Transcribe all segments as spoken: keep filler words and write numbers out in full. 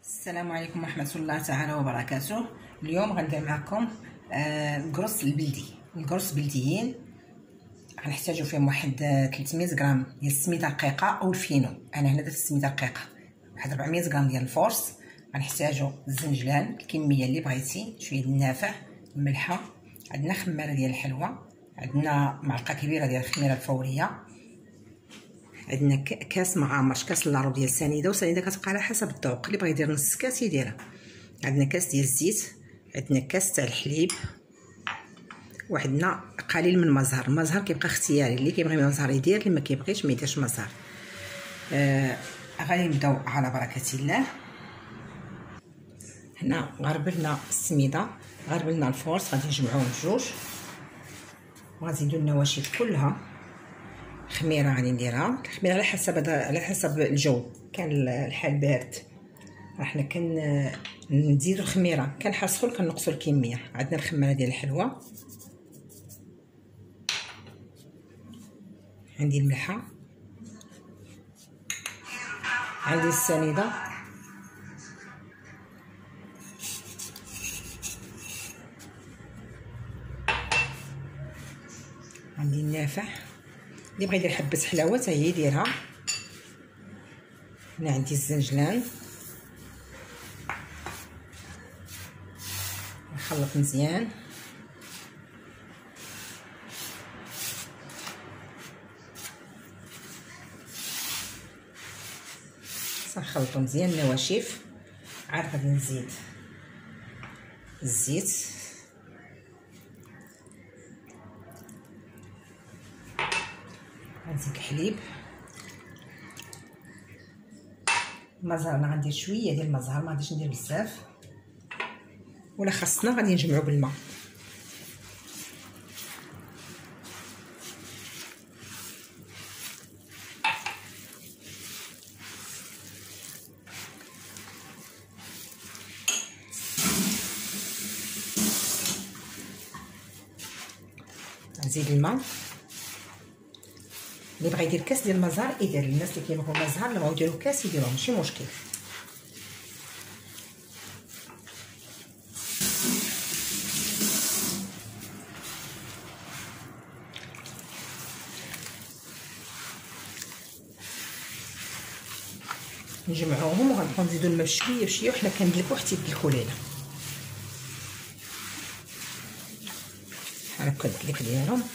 السلام عليكم ورحمة الله تعالى وبركاته. اليوم غندير معكم آه القرص البلدي. القرص بلديين غنحتاجو فيهم واحد ثلاثمية غرام ديال السميده الرقيقه او الفينو. انا هنا درت السميده الرقيقه. واحد أربعمية غرام ديال الفورس. غنحتاجو الزنجلان الكميه اللي بغيتي، شويه ديال النافع، الملحه، عندنا خماره ديال الحلوى، عندنا معلقه كبيره ديال الخميره الفوريه، عندنا كاس معامر، كاس اللارو ديال السنيده، وسنيده كتبقى على حسب الذوق، اللي بغى يدير نص كاس يديرها. عندنا كاس ديال الزيت، عندنا كاس تاع الحليب، وعندنا قليل من المزهر. المزهر كيبقى اختياري، اللي كيبغي المزهر يدير، اللي ما كيبغيش ما يديرش مزهر. آه غادي نبداو على بركه الله. هنا غربلنا السميده، غربلنا الفورس، غادي نجمعوهم بجوج، وغنزيدو النواشف كلها. خميره غادي نديرها، الخميره على حسب على حسب الجو. كان الحال بارد حنا كن نزيدو الخميره، كان حال سخون كنقصوا الكميه. عندنا الخماره ديال الحلوى، عندي الملحه، عندي السنيده، عندي النافع. اللي بغى يدير حبه حلاوه حتى هي يديرها. هنا عندي الزنجلان، نخلط مزيان. نخلطو مزيان النواشف. عاد غادي نزيد الزيت، غنزيد الحليب، المزهر انا غندير شويه ديال المزهر، ما غاديش ندير بزاف، ولا خاصنا غادي نجمعو بالماء. نزيد الماء. اللي بغى يدير كاس ديال المزهر يدير، الناس اللي كيبغيو المزهر اللي بغاو يديروا كاس يديروه، ماشي مشكل. نجمعوهم وغنبقاو نزيدو الماء بشويه بشويه، وحنا كندلكو حتى يدلكو لينا. بحال هكا الدلك ديالهم.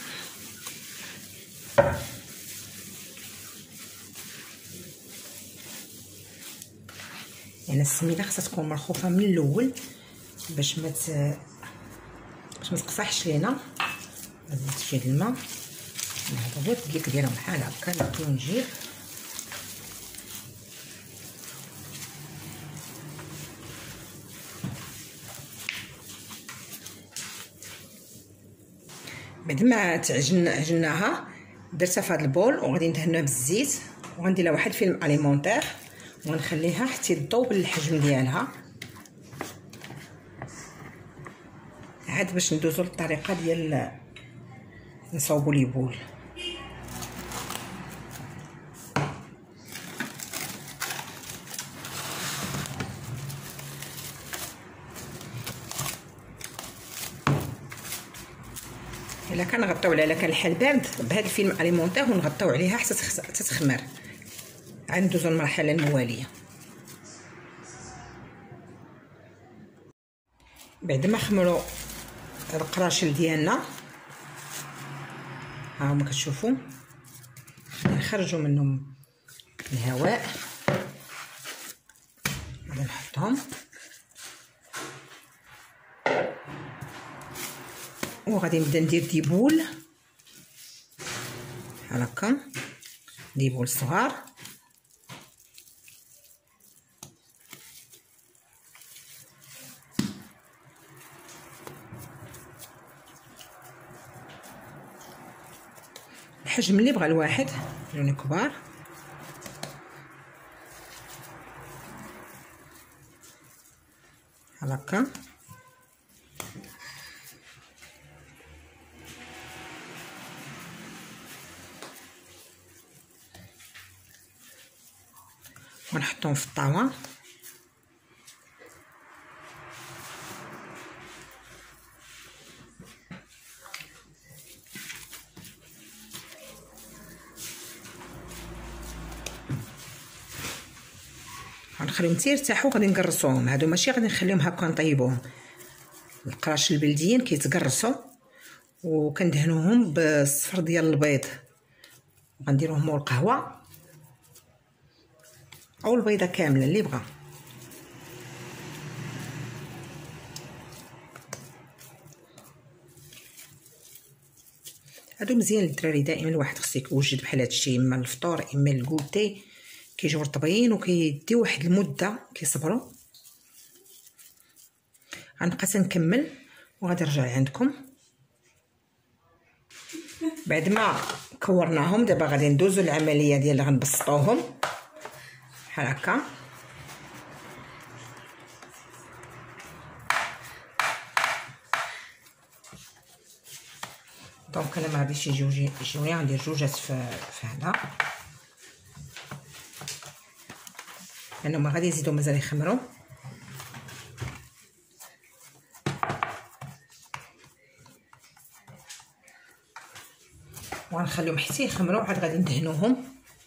يعني السميده خاصها تكون مرخوفه من الاول باش ما ت... باش ما تقصحش لينا. نزيد شويه الماء. هذا هو الدلك ديالهم، بحال هكا نبقيو نجيب. بعد ما تعجن عجناها درتها في هذا البول، وغادي ندهنوها بالزيت، وغندير لها واحد فيلم اليمونتير، ونخليها حتى تذوب الحجم ديالها. عاد باش ندوزو للطريقه ديال نصاوبو لي بول. الا كنغطيو عليها، الا كان الحال بارد، بهذا الفيلم اليمونتير ونغطيو عليها حتى تتخمر. عاد ندوزو للمرحله المواليه. بعد ما خمروا القراشل ديالنا، ها هما كتشوفوا، نخرجوا منهم الهواء. غادي نحطهم، وغادي نبدا ندير دي بول بحال هكا، دي بول صغار. الحجم اللي بغى الواحد، لون كبار. بحال هكا. ونحطهم في الطاوه. غنخليهم حتى يرتاحوا. غادي نقرصوهم هادو، ماشي غادي نخليهم هكا نطيبوهم. القراش البلديين كيتقرصوا وكندهنوهم بالصفر ديال البيض، غنديروهم مول القهوه او البيضه كامله اللي بغا. هادو مزيان للدراري. دائما الواحد خصو يوجد بحال هادشي، اما الفطور اما الكوتي، كيجيو رطبين وكيديو واحد المده كيصبروا. غنبقى تنكمل وغادي نرجع عندكم بعد ما كورناهم. دابا غادي ندوزو العمليه ديال غنبسطوهم بحال هكا. دونك انا ما غاديش يجيو جيوني، غندير جوجات في في هنا لانهم غادي يزيدوا مازال يخمروا. وغنخليهم حتى يخمروا عاد غادي ندهنوهم.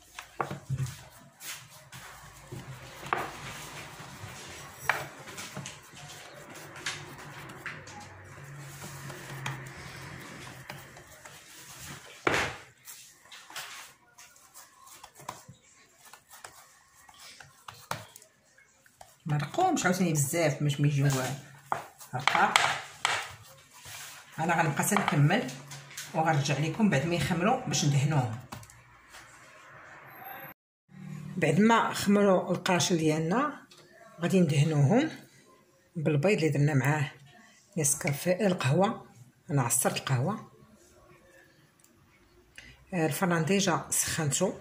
ما نرقوهمش عاوتاني بزاف باش ما يجيو رقاق. انا غنبقى تنكمل وغنرجع لكم بعد ما يخمروا باش ندهنوهم. بعد ما خمروا القراشل ديالنا غادي ندهنوهم بالبيض اللي درنا معاه نسكافيه القهوه. انا عصرت القهوه، الفران ديجا سخنتو.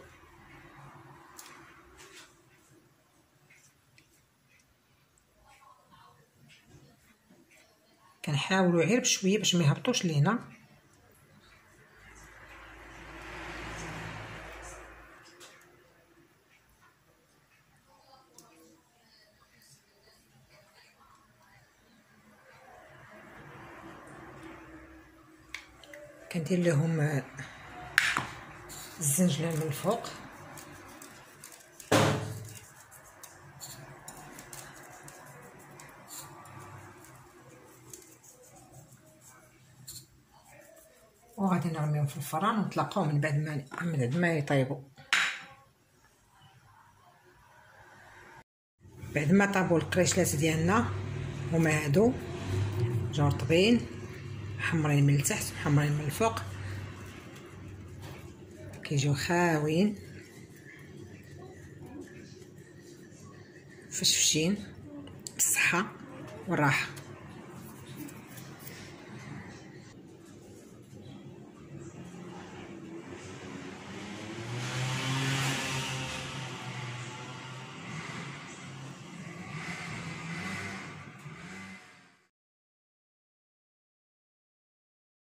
كنحاولوا غير بشويه باش ما يهبطوش لينا. كندير لهم الزنجلان من الفوق. وغادي نرميهم في الفران ونتلاقاو من بعد ما من بعد ما يطيبوا. بعد ما طابوا القريشلات ديالنا هما هادو جاو رطبين، حمرين من التحت وحمرين من الفوق، كيجيو خاويين فشفشين بالصحه والراحه.